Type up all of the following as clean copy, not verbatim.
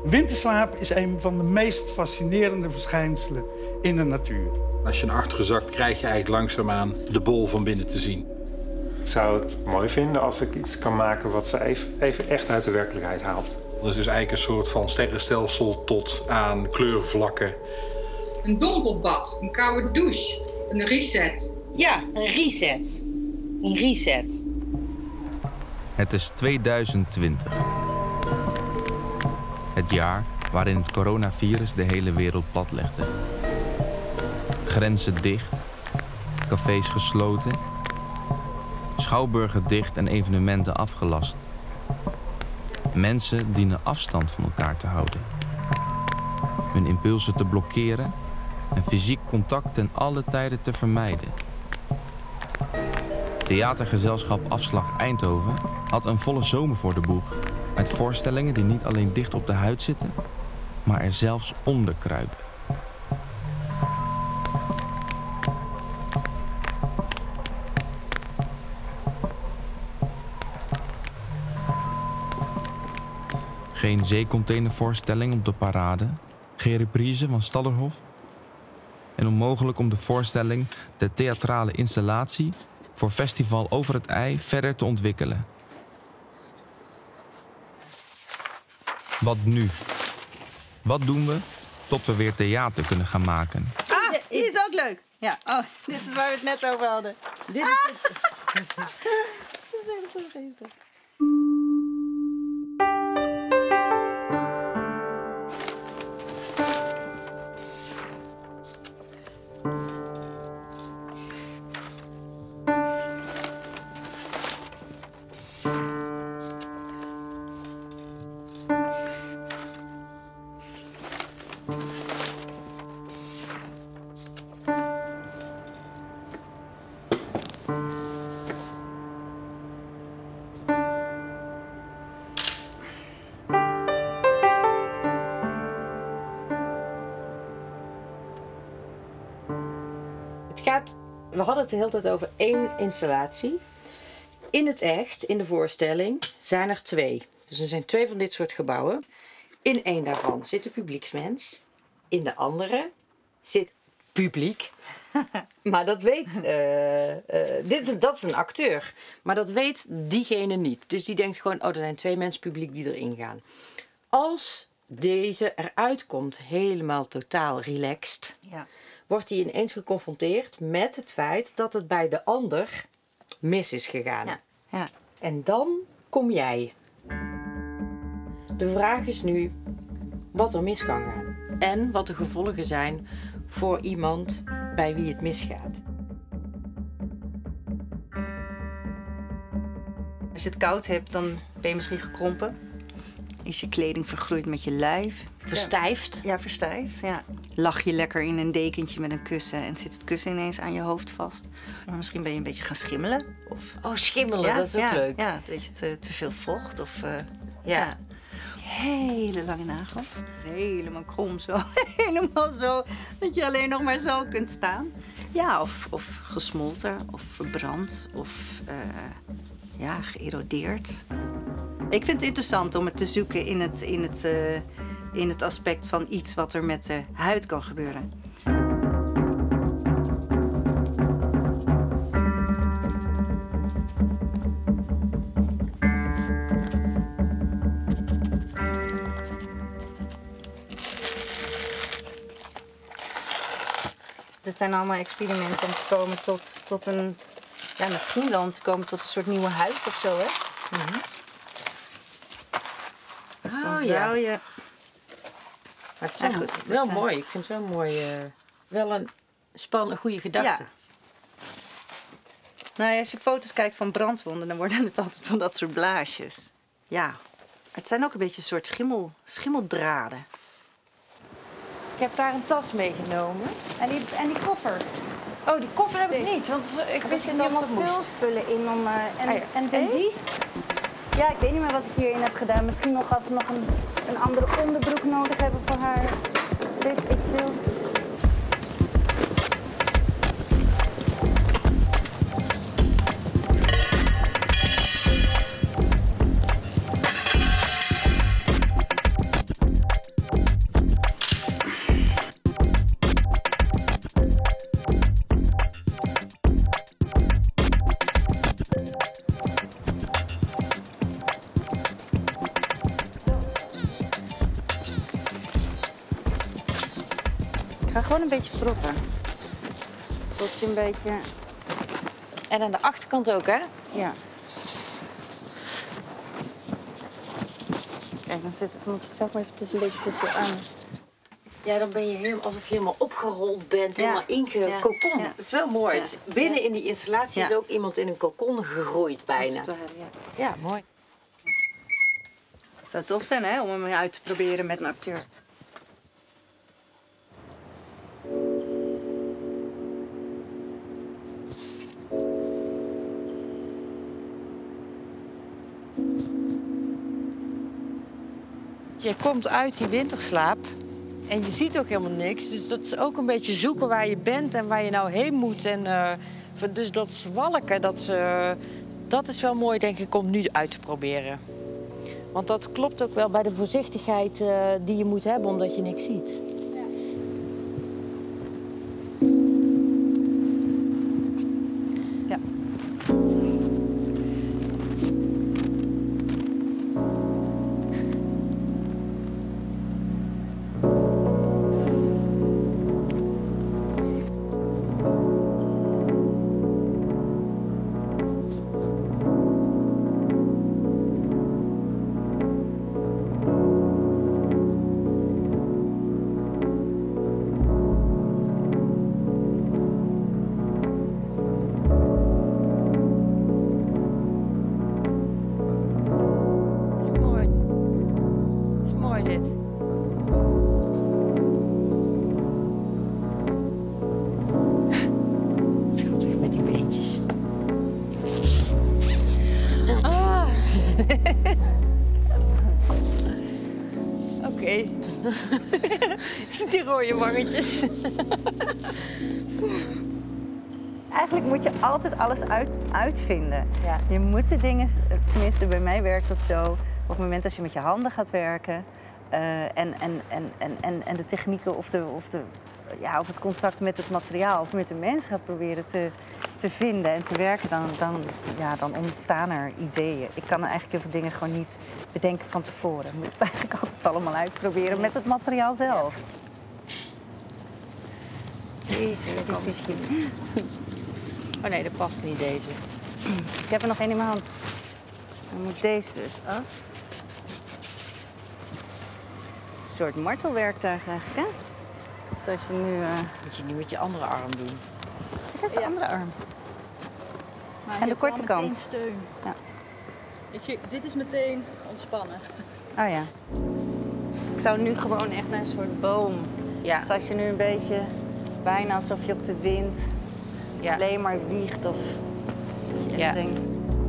Winterslaap is een van de meest fascinerende verschijnselen in de natuur. Als je naar achteren zakt, krijg je eigenlijk langzaamaan de bol van binnen te zien. Ik zou het mooi vinden als ik iets kan maken wat ze even echt uit de werkelijkheid haalt. Dat is dus eigenlijk een soort van sterrenstelsel tot aan kleurvlakken. Een dompelbad, een koude douche, een reset. Ja, een reset. Een reset. Het is 2020. Het jaar waarin het coronavirus de hele wereld platlegde. Grenzen dicht, cafés gesloten, schouwburgen dicht en evenementen afgelast. Mensen dienen afstand van elkaar te houden. Hun impulsen te blokkeren en fysiek contact ten alle tijden te vermijden. Theatergezelschap Afslag Eindhoven had een volle zomer voor de boeg. Met voorstellingen die niet alleen dicht op de huid zitten, maar er zelfs onder kruipen. Geen zeecontainervoorstelling op de parade, geen reprise van Stallerhof. En onmogelijk om de voorstelling, de theatrale installatie, voor Festival Over het IJ verder te ontwikkelen. Wat nu? Wat doen we tot we weer theater kunnen gaan maken? Ah, die is ook leuk. Ja, oh, dit is waar we het net over hadden. Dit is dat is echt zo geestig. We hadden het de hele tijd over 1 installatie. In het echt, in de voorstelling, zijn er 2. Dus er zijn 2 van dit soort gebouwen. In 1 daarvan zit een publieksmens. In de andere zit publiek. Maar dat weet... dat is een acteur. Maar dat weet diegene niet. Dus die denkt gewoon, oh, er zijn 2 mensen publiek die erin gaan. Als deze eruit komt, helemaal totaal relaxed... Ja. Wordt hij ineens geconfronteerd met het feit dat het bij de ander mis is gegaan. Ja. Ja. En dan kom jij. De vraag is nu wat er mis kan gaan. En wat de gevolgen zijn voor iemand bij wie het misgaat. Als je het koud hebt, dan ben je misschien gekrompen. Is je kleding vergroeid met je lijf. Verstijfd. Ja, verstijfd. Ja. Lach je lekker in een dekentje met een kussen en zit het kussen ineens aan je hoofd vast. Maar misschien ben je een beetje gaan schimmelen. Of... Oh, schimmelen, dat is ook leuk. Ja, een beetje te veel vocht. Of, ja. Hele lange nagels. Helemaal krom zo. Helemaal zo dat je alleen nog maar zo kunt staan. Ja, of gesmolten, of verbrand, of geërodeerd. Ik vind het interessant om het te zoeken in het aspect van iets wat er met de huid kan gebeuren. Het zijn allemaal experimenten om te komen tot een... Ja, misschien wel om te komen tot een soort nieuwe huid of zo, hè? Mm-hmm. Dus dan zou je... Maar het is wel, goed, het is mooi. Ik vind het wel mooi. Wel een spannende, goede gedachte. Ja. Nou ja, als je foto's kijkt van brandwonden, dan worden het altijd van dat soort blaasjes. Ja, het zijn ook een beetje een soort schimmeldraden. Ik heb daar een tas meegenomen. En die koffer? Oh, die koffer heb ik niet, want ik wist niet of dat moest. Er spullen in om... En die? Ja, ik weet niet meer wat ik hierin heb gedaan. Misschien nog als we nog een andere onderbroek nodig hebben voor haar. Weet ik veel. Ga gewoon een beetje proppen. Tot je een beetje... En aan de achterkant ook, hè? Ja. Kijk, dan zit het, moet je het zelf maar even een beetje tussen je armen. Ja, dan ben je helemaal alsof je helemaal opgerold bent, helemaal ingekokon. Ja. Dat is wel mooi. Ja. Dus binnen in die installatie is ook iemand in een kokon gegroeid bijna. Ja, mooi. Het zou tof zijn, hè, om hem uit te proberen met een acteur. Je komt uit die winterslaap en je ziet ook helemaal niks. Dus dat is ook een beetje zoeken waar je bent en waar je nou heen moet. En, dus dat zwalken, dat is wel mooi, denk ik, om nu uit te proberen. Want dat klopt ook wel bij de voorzichtigheid die je moet hebben, omdat je niks ziet. Ja. Oké. Die rode wangetjes. Eigenlijk moet je altijd alles uitvinden. Ja. Je moet de dingen, tenminste bij mij werkt dat zo, op het moment als je met je handen gaat werken en de technieken of het contact met het materiaal of met de mensen gaat proberen te vinden en te werken, dan ontstaan er ideeën. Ik kan eigenlijk heel veel dingen gewoon niet bedenken van tevoren. Je moet het eigenlijk altijd allemaal uitproberen met het materiaal zelf. Deze, dat is niet. Oh nee, dat past niet, deze. Ik heb er nog één in mijn hand. Dan moet deze dus af. Een soort martelwerktuig eigenlijk, hè? Zoals je nu... Moet je niet met je andere arm doen. Dit is de andere arm. Maar En de korte kant. Steun. Ja. Dit is meteen ontspannen. Oh ja. Ik zou nu gewoon echt naar een soort boom. Ja. Dus als je nu een beetje, bijna alsof je op de wind alleen maar wiegt of je echt denkt...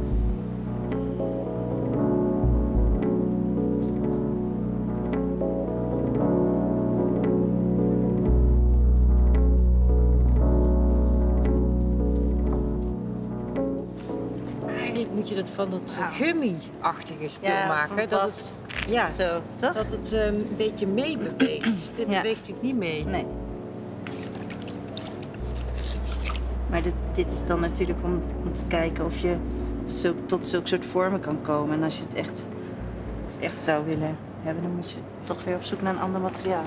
Moet je dat van dat gummi-achtige spul maken. Dat het, zo, toch? dat het een beetje meebeweegt. Dit beweegt natuurlijk niet mee. Nee. Maar dit is dan natuurlijk om te kijken of je tot zulke soort vormen kan komen. En als je het echt zou willen hebben, dan moet je toch weer op zoek naar een ander materiaal.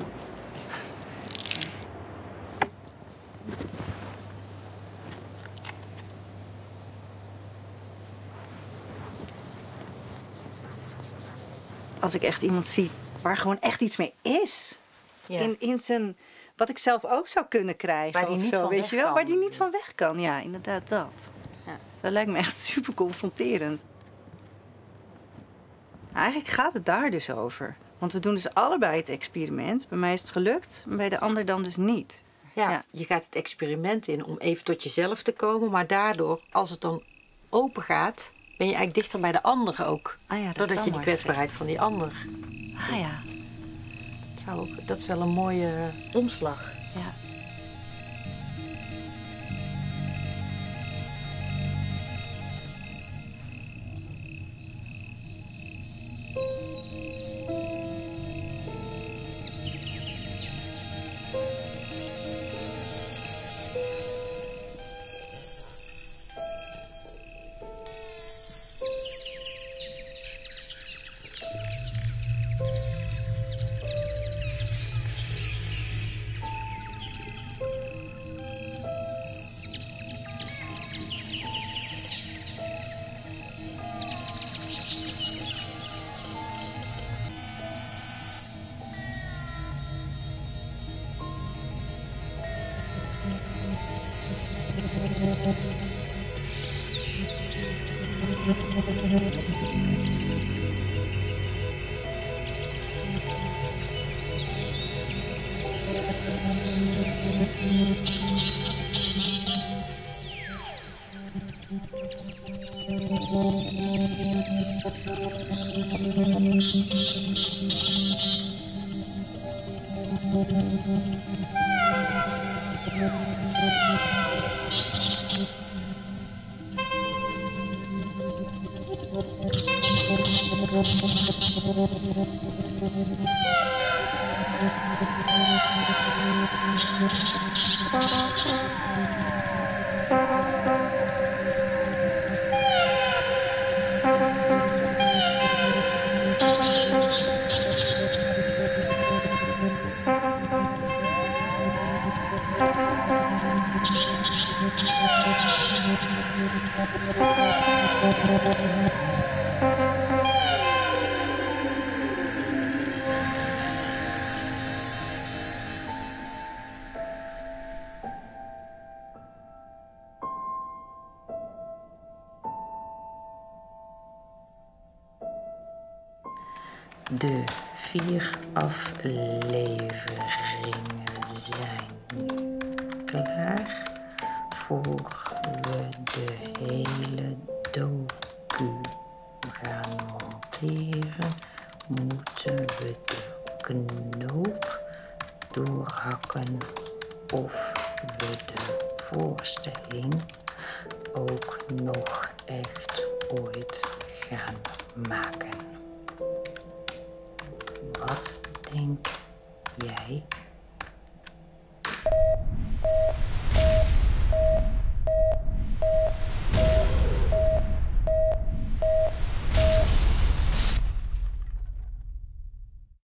Als ik echt iemand zie waar gewoon echt iets mee is. Ja. In zijn, wat ik zelf ook zou kunnen krijgen. Waar die of niet zo, van weet weg je wel? kan. Waar die niet van weg kan. Ja, inderdaad dat. Ja. Dat lijkt me echt super confronterend. Eigenlijk gaat het daar dus over. Want we doen dus allebei het experiment. Bij mij is het gelukt, bij de ander dan dus niet. Ja, je gaat het experiment in om even tot jezelf te komen. Maar daardoor, als het dan open gaat, ben je eigenlijk dichter bij de ander ook. Doordat je die kwetsbaarheid van die ander. Ah ja. Dat is wel een mooie omslag. Ja. De 4 afleveringen zijn klaar. Voor we de hele docu gaan monteren, moeten we de knoop doorhakken of we de voorstelling ook nog echt ooit gaan maken. Wat denk jij?